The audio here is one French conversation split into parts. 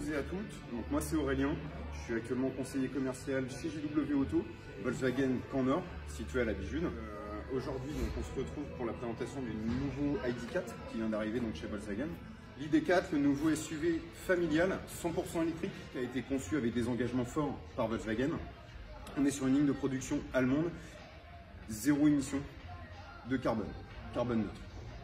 tous et à toutes. Donc moi c'est Aurélien, je suis actuellement conseiller commercial chez JW Auto, Volkswagen Camp Nord, situé à la Bijune. Aujourd'hui donc on se retrouve pour la présentation du nouveau ID4 qui vient d'arriver donc chez Volkswagen. L'ID4, le nouveau SUV familial 100% électrique qui a été conçu avec des engagements forts par Volkswagen. On est sur une ligne de production allemande, zéro émission de carbone neutre.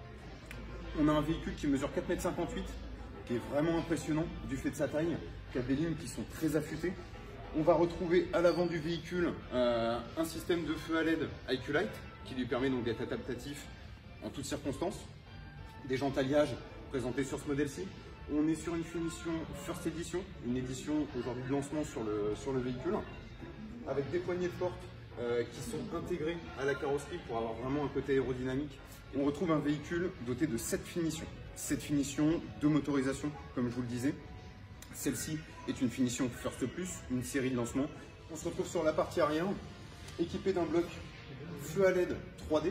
On a un véhicule qui mesure 4,58 m, qui est vraiment impressionnant du fait de sa taille, qui a des lignes qui sont très affûtées. On va retrouver à l'avant du véhicule un système de feu à LED IQ Light qui lui permet donc d'être adaptatif en toutes circonstances. Des jantes alliage présentées sur ce modèle-ci. On est sur une finition First Edition, une édition aujourd'hui de lancement sur le véhicule, avec des poignées de porte qui sont intégrées à la carrosserie pour avoir vraiment un côté aérodynamique. On retrouve un véhicule doté de 7 finitions. 7 finitions de motorisation, comme je vous le disais. Celle-ci est une finition First Plus, une série de lancement. On se retrouve sur la partie arrière, équipé d'un bloc feu à LED 3D.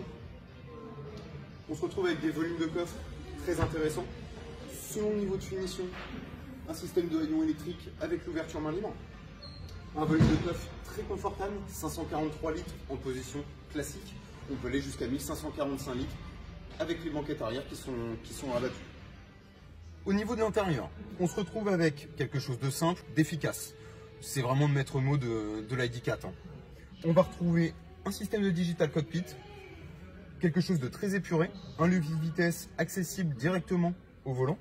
On se retrouve avec des volumes de coffre très intéressants. Selon le niveau de finition, un système de haillons électrique avec l'ouverture main libre. Un volume de coffre très confortable, 543 litres en position classique. On peut aller jusqu'à 1545 litres avec les banquettes arrière qui sont rabattues. Au niveau de l'intérieur, on se retrouve avec quelque chose de simple, d'efficace. C'est vraiment le maître mot de l'ID4. On va retrouver un système de digital cockpit, quelque chose de très épuré, un levier de vitesse accessible directement au volant,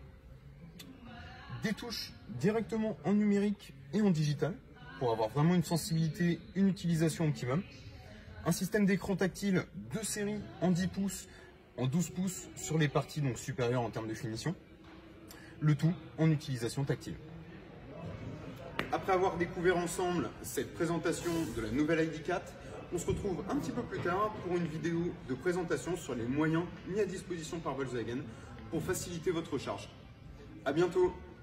des touches directement en numérique et en digital pour avoir vraiment une sensibilité, une utilisation optimum, un système d'écran tactile de série en 10 pouces, en 12 pouces sur les parties donc supérieures en termes de finition, le tout en utilisation tactile. Après avoir découvert ensemble cette présentation de la nouvelle ID4, on se retrouve un petit peu plus tard pour une vidéo de présentation sur les moyens mis à disposition par Volkswagen pour faciliter votre recharge. À bientôt!